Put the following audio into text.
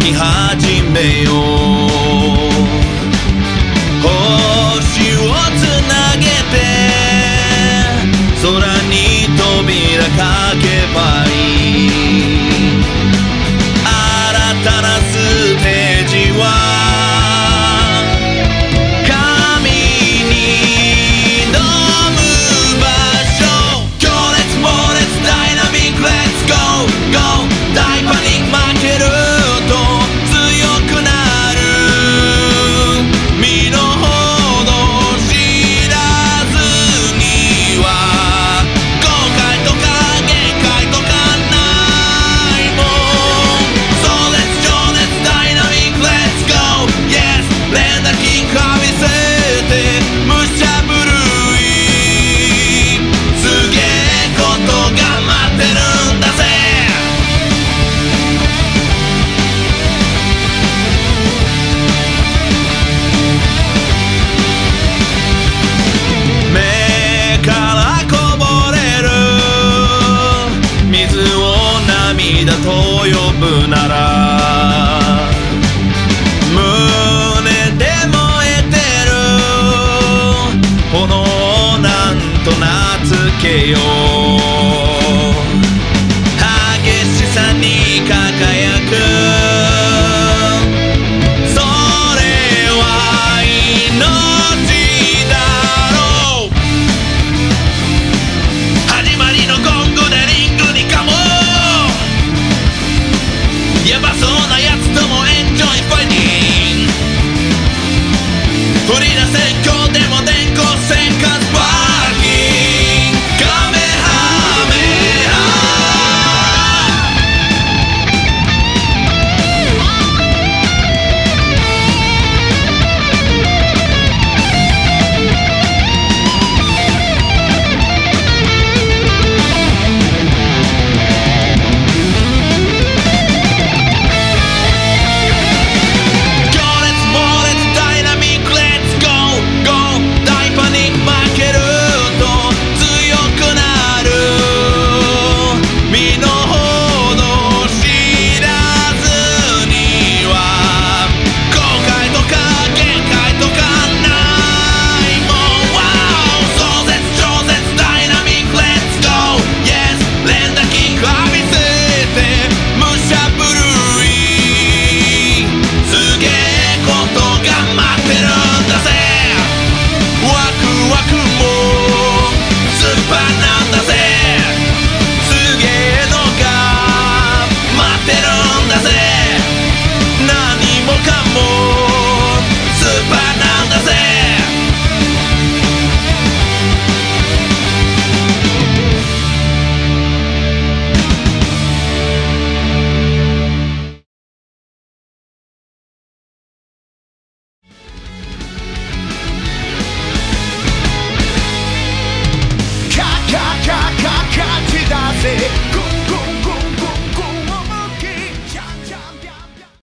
き始めよう。星をつなげて空に扉かけばいい。新たなステージは神に挑む場所。強烈猛烈ダイナミックレッツゴーゴー。大パニック負けると強くなる。身の程知らずには後悔とか限界とかないもん。壮絶情熱ダイナミックレッツゴー Yes 連打キック浴びせてむしゃぶるい。すげえことが待ってるんだぜ。目からこぼれる水を涙と呼ぶなら胸で燃えてる炎をなんと名付けよう。激しさに輝